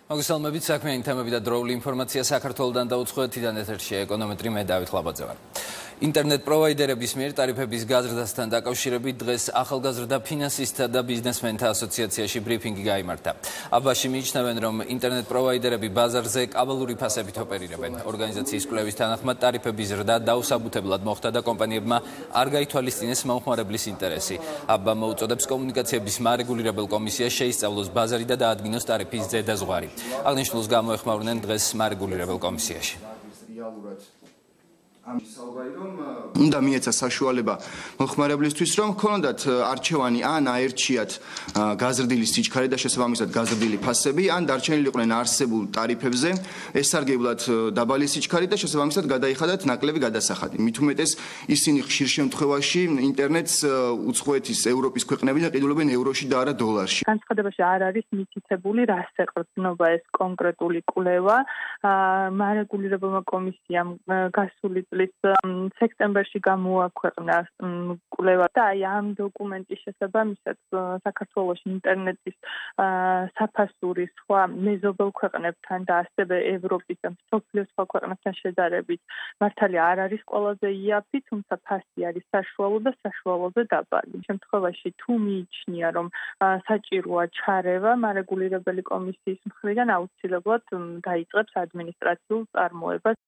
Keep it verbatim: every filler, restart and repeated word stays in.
მოგესალმებით, საქმიანი თემები და დროული ინფორმაცია საქართველოდან და უცხოეთიდან ეთერშია ეკონომეტრი მე დავით ხლაბაძე ვარ. ინტერნეტ პროვაიდერების მიერ ტარიფების გაზრდასთან დაკავშირებით დღეს ახალგაზრდა ფინანსისტთა და ბიზნესმენთა ასოციაციაში ბრიფინგი გაიმართა. აბაში მიიჩნევენ, რომ ინტერნეტ პროვაიდერები ბაზარზე კაბალური ფასებით ოპერირებენ. ორგანიზაციის კვლევის თანახმად ტარიფების ზრდა დაუსაბუთებლად მოხდა და კომპანიებმა არ გაითვალისწინეს მომხმარებლის ინტერესი. აბა მოუწოდებს კომუნიკაციების მარეგულირებელ კომისიას შეისწავლოს ბაზარი და დაადგინოს ტარიფის ზედაზღვარი. აღნიშნულს გამოეხმაურნენ დღეს მარეგულირებელ კომისიაში. უნდა მიეცა საშუალება მომხმარებლისთვის, რომ ჰქონდათ არჩევანი ან აერჩიათ გაზრდილი სიჩქარე და შესაბამისად გაზრდილი ფასები, ან დარჩენილიყვნენ არსებულ ტარიფებზე, ესარგებლად დაბალი სიჩქარე და შესაბამისად გადაიხადათ ნაკლები გადასახადი. მით უმეტეს ისინი ხშირ შემთხვევაში ინტერნეტს უცხოეთის ევროპის ქვეყნებიდან ყიდულობენ ევროში და არა დოლარში. განცხადებაში არ არის მითითებული, რას ეყრდნობა ეს კონკრეტული კვლევა. მარეგულირებელმა კომისიამ გასული სექტემბერში გამოაქვეყნა კვლევა და აი ამ დოკუმენტის შესაბამისად საქართველოში ინტერნეტის საფასური სხვა მეზობელ ქვეყნებთან და ასევე ევროპის და მსოფლიოს სხვა ქვეყნებთან შედარებით მართალია არ არის ყველაზე იაფი, თუმცა ფასი არის საშუალო და საშუალოზე დაბალი. შემთხვევაში თუ მიიჩნია, რომ საჭიროა ჩარევა მარეგულირებელი კომისიის მხრიდან აუცილებლად დაიწყებს ადმინისტრაციულ წარმოებას.